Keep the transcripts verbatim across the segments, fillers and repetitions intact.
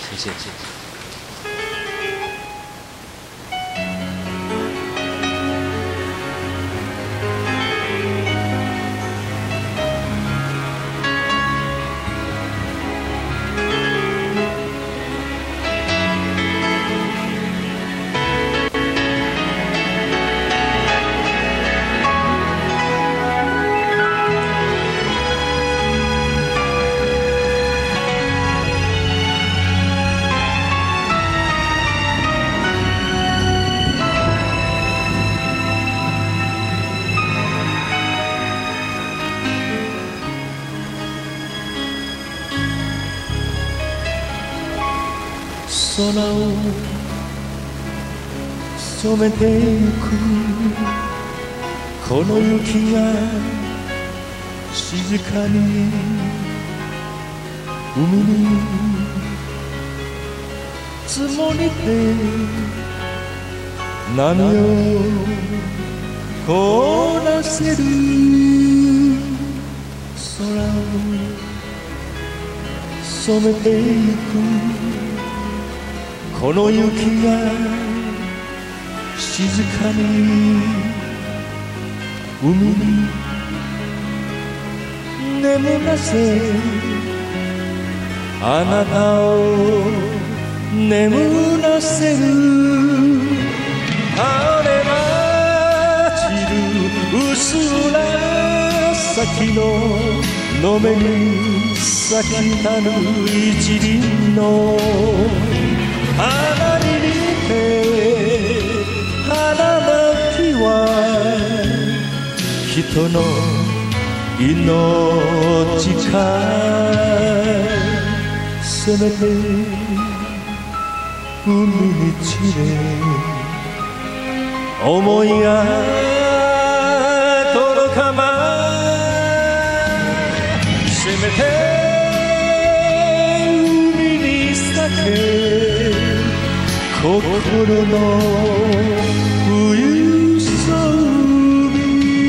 谢谢。 空を染めてゆくこの雪が静かに海に積もりて波を凍らせる空を染めてゆくこの雪が静かに海に眠らせあなたを眠らせる晴れまちる薄紫ののめに咲きたる一輪の花に似て花巻は人の命かせめて海に散れ思いが届かませめて海に咲け心の冬さ海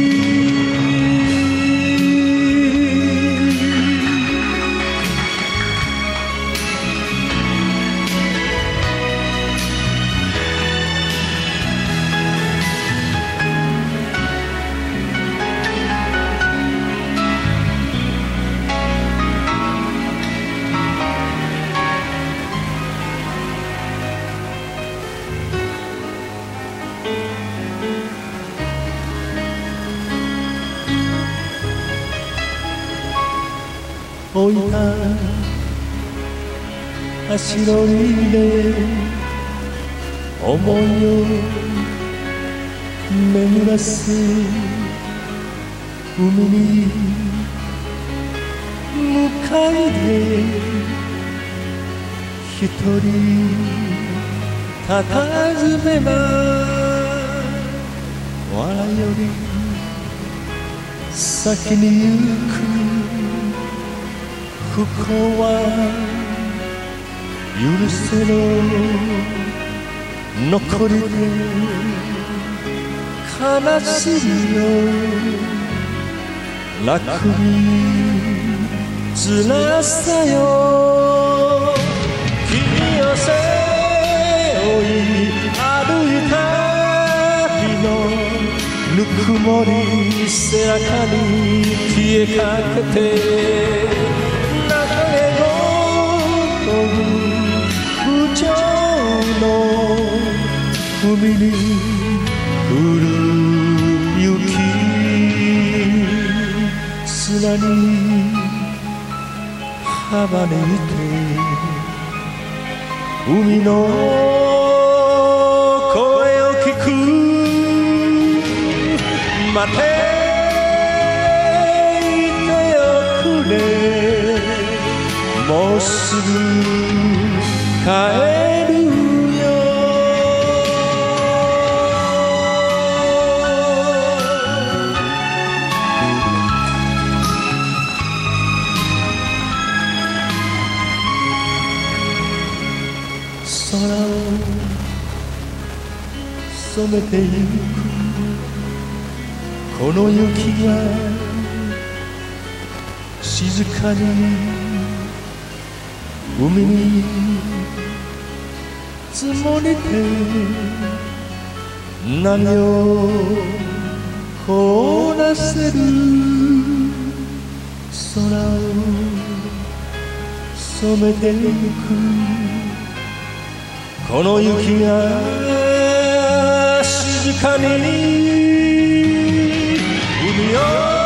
置いた足取りで思いを巡らす海に向かいで一人佇めば笑いより先に行く不幸は許せろ残りで悲しみを楽につらさよ君を背負い歩いた日のぬくもり背中に消えかけて不調の海に降る雪砂に阻ねて海の声を聞く待っていておくれもうすぐ帰るよ空を染めてゆくこの雪が静かに海に積もりて何を凍らせる空を染めてゆくこの雪が静かに海を